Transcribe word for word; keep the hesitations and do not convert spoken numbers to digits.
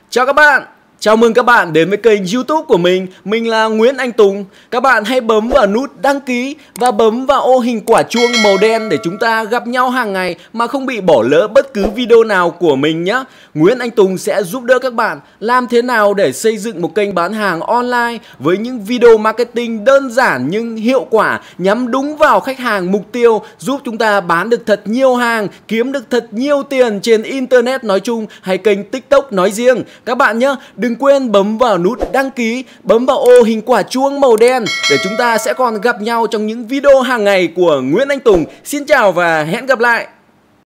Chào các bạn, chào mừng các bạn đến với kênh YouTube của mình. Mình là Nguyễn Anh Tùng. Các bạn hãy bấm vào nút đăng ký và bấm vào ô hình quả chuông màu đen để chúng ta gặp nhau hàng ngày mà không bị bỏ lỡ bất cứ video nào của mình nhé. Nguyễn Anh Tùng sẽ giúp đỡ các bạn làm thế nào để xây dựng một kênh bán hàng online với những video marketing đơn giản nhưng hiệu quả, nhắm đúng vào khách hàng mục tiêu, giúp chúng ta bán được thật nhiều hàng, kiếm được thật nhiều tiền trên Internet nói chung hay kênh TikTok nói riêng. Các bạn nhé, đừng quên bấm vào nút đăng ký, bấm vào ô hình quả chuông màu đen để chúng ta sẽ còn gặp nhau trong những video hàng ngày của Nguyễn Anh Tùng. Xin chào và hẹn gặp lại.